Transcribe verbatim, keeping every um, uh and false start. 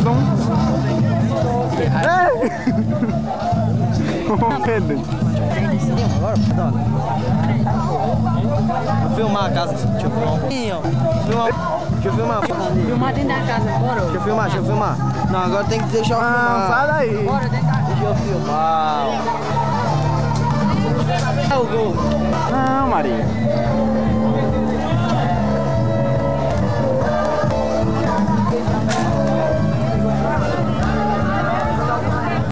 som. É! Ô, Pedro. Vou filmar a casa. Deixa eu filmar um pouquinho. Filmar. Deixa eu filmar. Filmar dentro da casa, bora. Deixa eu filmar, deixa eu filmar. Não, agora tem que deixar eu Ah, filmar. sai daí. Bora dentro da casa. Deixa eu filmar. É o gol. Não, Maria.